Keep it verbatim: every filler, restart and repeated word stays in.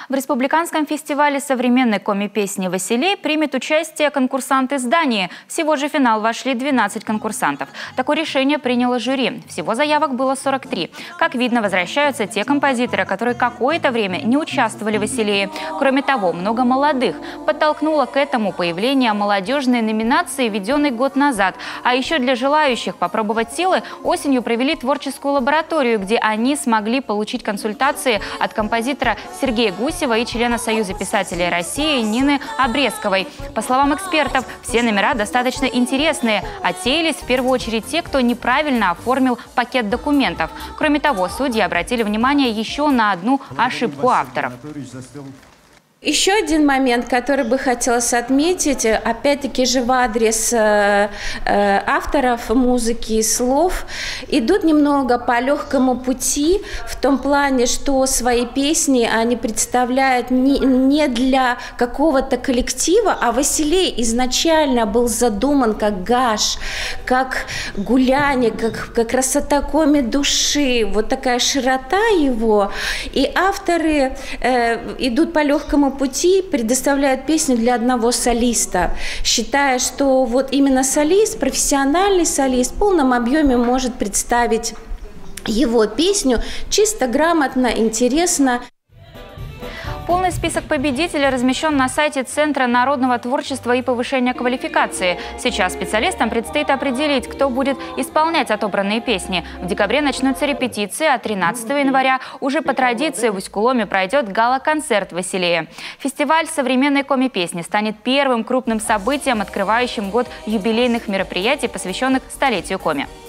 В республиканском фестивале современной коми-песни «Василей» примет участие конкурсант из Дании. Всего же в финал вошли двенадцать конкурсантов. Такое решение приняло жюри. Всего заявок было сорок три. Как видно, возвращаются те композиторы, которые какое-то время не участвовали в «Василее». Кроме того, много молодых. Подтолкнуло к этому появление молодежной номинации, введенной год назад. А еще для желающих попробовать силы осенью провели творческую лабораторию, где они смогли получить консультации от композитора Сергея Гусева и члена Союза писателей России Нины Обрезковой. По словам экспертов, все номера достаточно интересные. Отсеялись в первую очередь те, кто неправильно оформил пакет документов. Кроме того, судьи обратили внимание еще на одну ошибку авторов. Еще один момент, который бы хотелось отметить, опять-таки же в адрес э, э, авторов музыки и слов, идут немного по легкому пути, в том плане, что свои песни они представляют не, не для какого-то коллектива, а «Василей» изначально был задуман как гаш, как гуляние, как, как красота коми души, вот такая широта его. И авторы э, идут по легкому пути, предоставляют песню для одного солиста, считая, что вот именно солист, профессиональный солист в полном объеме может представить его песню чисто, грамотно, интересно. Полный список победителей размещен на сайте Центра народного творчества и повышения квалификации. Сейчас специалистам предстоит определить, кто будет исполнять отобранные песни. В декабре начнутся репетиции, а тринадцатого января уже по традиции в Усть-Куломе пройдет гала-концерт «Василия». Фестиваль современной коми-песни станет первым крупным событием, открывающим год юбилейных мероприятий, посвященных столетию коми.